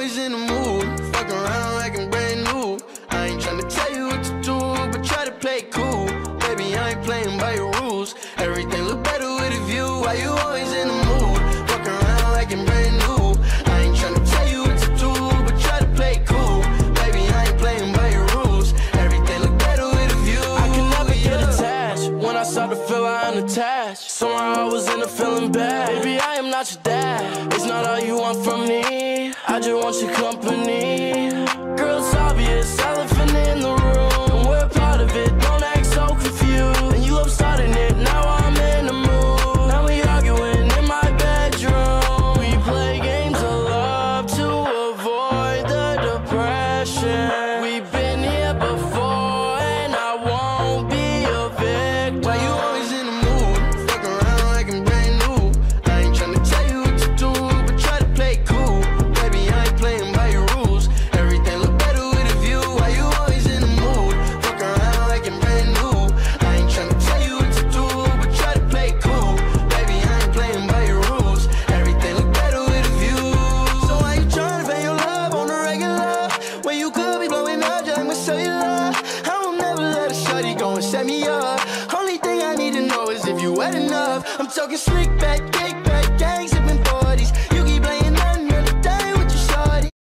always in the mood? Fuck around like I'm brand new. I ain't tryna tell you what to do, but try to play it cool. Baby, I ain't playing by your rules. Everything look better with a view. Why you always in the mood? Fuck around like I'm brand new. I ain't tryna tell you what to do, but try to play it cool. Baby, I ain't playing by your rules. Everything look better with a view. I can never get attached. When I start to feel I'm unattached, somehow I was in a feeling bad. Baby, I am not your dad. It's not all you want from me. I just want your company. Girl, it's obvious, elephant in the room, and we're part of it. Don't act so confused. And you love starting it. Now I'm in the mood. Now we arguing in my bedroom. We play games of love to avoid the depression. We've been here before, and I won't be a victim. Why you always in the mood? Fuck around like I'm brand new. I ain't tryna tell you what to do, but try to play it cool. Baby, I ain't playing by your rules. Everything look better with a view. Why you always in the mood? Fuck around like I'm brand new. I ain't tryna tell you what to do, but try to play it cool. Baby, I ain't playing by your rules. Everything look better with a view. So why you tryna pay your love on the regular when you could be blowing up just with cellular? I will never let a shawty go and set me up. Only thing I need to know is if you wet enough. I'm talking slick back, kick back.